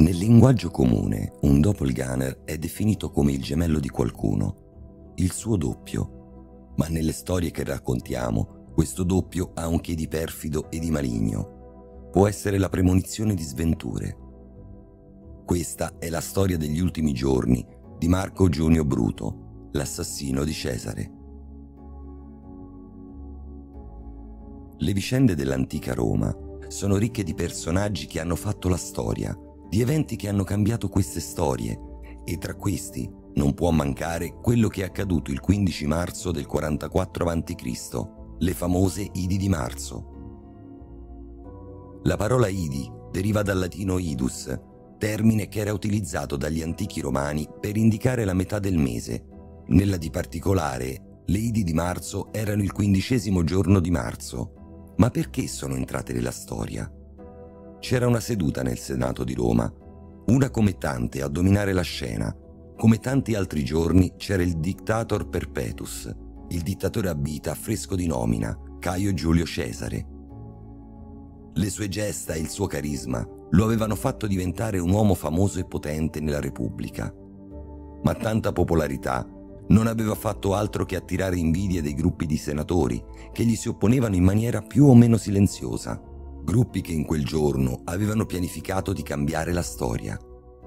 Nel linguaggio comune, un doppelganger è definito come il gemello di qualcuno, il suo doppio, ma nelle storie che raccontiamo, questo doppio ha un che di perfido e di maligno. Può essere la premonizione di sventure. Questa è la storia degli ultimi giorni di Marco Giunio Bruto, l'assassino di Cesare. Le vicende dell'antica Roma sono ricche di personaggi che hanno fatto la storia, di eventi che hanno cambiato queste storie, e tra questi non può mancare quello che è accaduto il 15 marzo del 44 a.C., le famose Idi di marzo. La parola Idi deriva dal latino idus, termine che era utilizzato dagli antichi romani per indicare la metà del mese. Nella di particolare, le Idi di marzo erano il 15° giorno di marzo. Ma perché sono entrate nella storia? C'era una seduta nel Senato di Roma, una come tante a dominare la scena. Come tanti altri giorni c'era il dictator perpetus, il dittatore a vita fresco di nomina, Caio Giulio Cesare. Le sue gesta e il suo carisma lo avevano fatto diventare un uomo famoso e potente nella Repubblica. Ma tanta popolarità non aveva fatto altro che attirare invidia dei gruppi di senatori che gli si opponevano in maniera più o meno silenziosa, gruppi che in quel giorno avevano pianificato di cambiare la storia.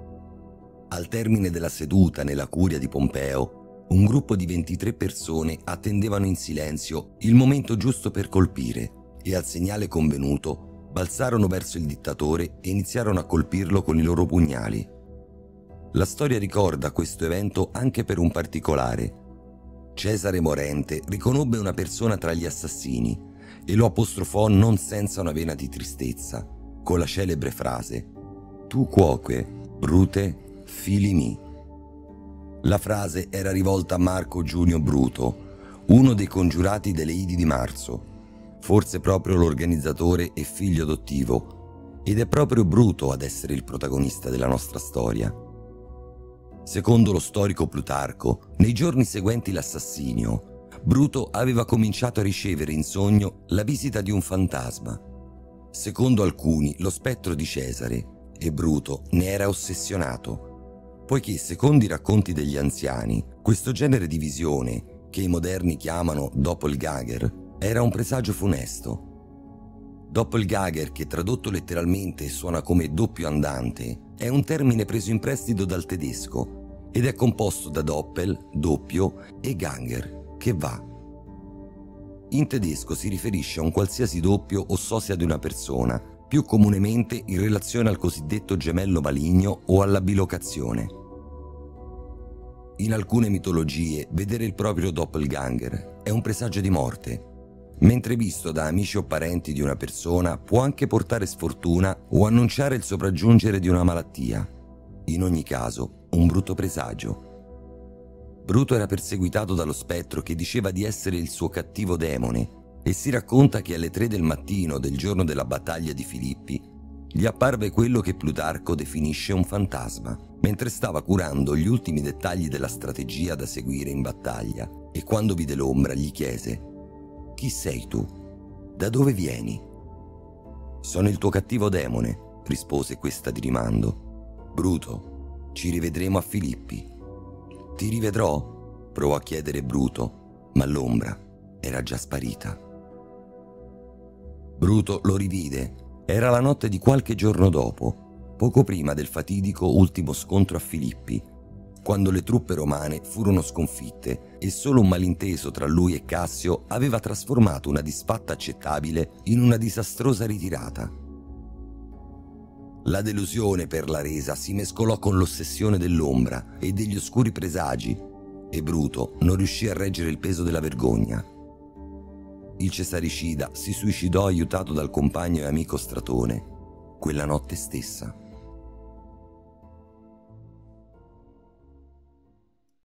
Al termine della seduta nella curia di Pompeo, un gruppo di 23 persone attendevano in silenzio il momento giusto per colpire e al segnale convenuto balzarono verso il dittatore e iniziarono a colpirlo con i loro pugnali. La storia ricorda questo evento anche per un particolare. Cesare morente riconobbe una persona tra gli assassini e lo apostrofò non senza una vena di tristezza, con la celebre frase «Tu quoque, Brute, fili mi». La frase era rivolta a Marco Giunio Bruto, uno dei congiurati delle Idi di marzo, forse proprio l'organizzatore e figlio adottivo, ed è proprio Bruto ad essere il protagonista della nostra storia. Secondo lo storico Plutarco, nei giorni seguenti l'assassinio, Bruto aveva cominciato a ricevere in sogno la visita di un fantasma. Secondo alcuni, lo spettro di Cesare, e Bruto ne era ossessionato, poiché, secondo i racconti degli anziani, questo genere di visione, che i moderni chiamano doppelganger, era un presagio funesto. Doppelganger, che tradotto letteralmente suona come doppio andante, è un termine preso in prestito dal tedesco ed è composto da doppel, doppio, e ganger, che va. In tedesco si riferisce a un qualsiasi doppio o sosia di una persona, più comunemente in relazione al cosiddetto gemello maligno o alla bilocazione. In alcune mitologie, vedere il proprio doppelganger è un presagio di morte, mentre visto da amici o parenti di una persona può anche portare sfortuna o annunciare il sopraggiungere di una malattia. In ogni caso, un brutto presagio. Bruto era perseguitato dallo spettro che diceva di essere il suo cattivo demone e si racconta che alle 3 del mattino del giorno della battaglia di Filippi gli apparve quello che Plutarco definisce un fantasma, mentre stava curando gli ultimi dettagli della strategia da seguire in battaglia, e quando vide l'ombra gli chiese: «Chi sei tu? Da dove vieni?» «Sono il tuo cattivo demone», rispose questa di rimando. «Bruto, ci rivedremo a Filippi». «Ti rivedrò?» provò a chiedere Bruto, ma l'ombra era già sparita. Bruto lo rivide. Era la notte di qualche giorno dopo, poco prima del fatidico ultimo scontro a Filippi, quando le truppe romane furono sconfitte e solo un malinteso tra lui e Cassio aveva trasformato una disfatta accettabile in una disastrosa ritirata. La delusione per la resa si mescolò con l'ossessione dell'ombra e degli oscuri presagi, e Bruto non riuscì a reggere il peso della vergogna. Il cesaricida si suicidò aiutato dal compagno e amico Stratone, quella notte stessa.